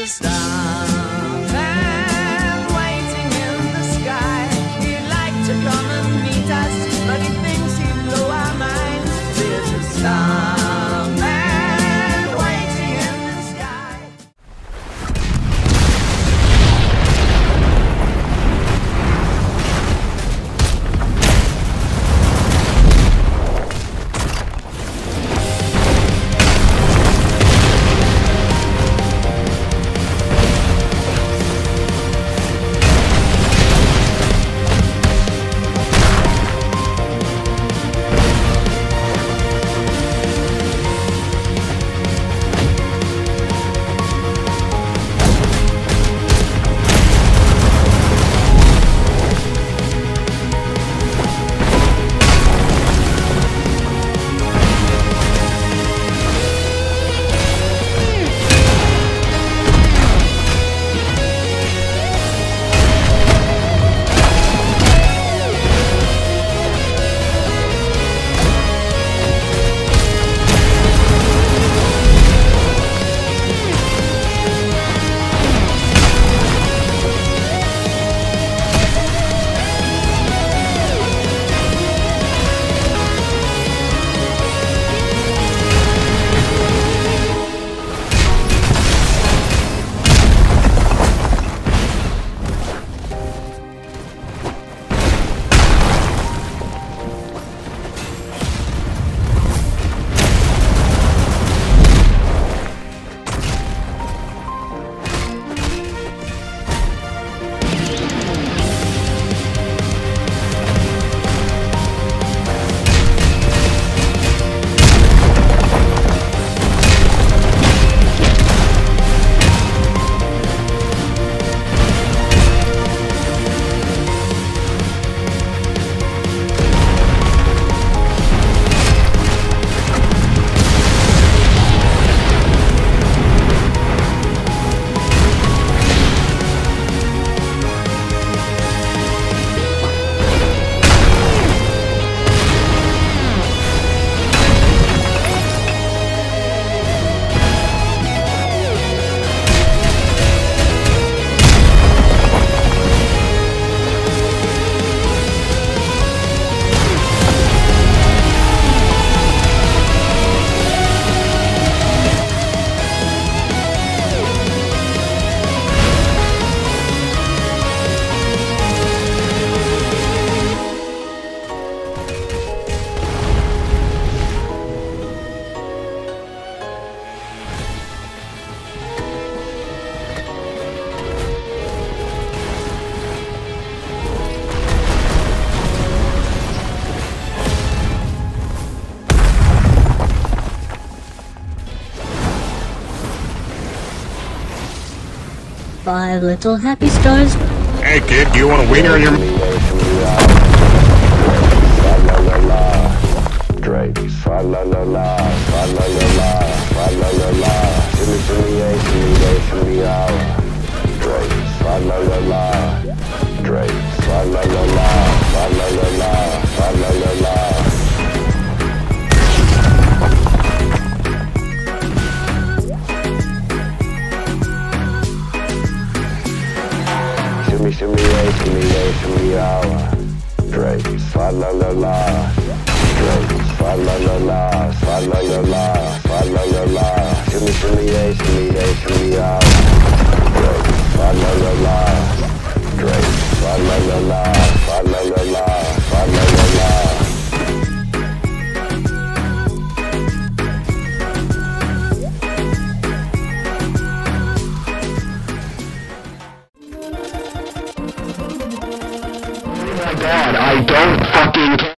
a starman waiting in the sky. He'd like to come and meet us, but he thinks he'd blow our minds. There's a starman waiting in the sky. Five little happy stars. Hey kid, do you want a wiener in your... Drake, fa la la la, fa la la la, fa la la la. Shimmy shimmy yeah, shimmy out. Drake, fa la la la. Drake, fa la la la, fa la la la, fa la la la. Shimmy shimmy yeah, shimmy out. Drake, fa la la la. Drake, fa la la la, fa la la la, fa la la la. Shimmy shimmy yeah, shimmy out. Drake, fa la la la. Drake, fa la la la, fa la la la, fa la la la. Oh my God, I don't fucking care.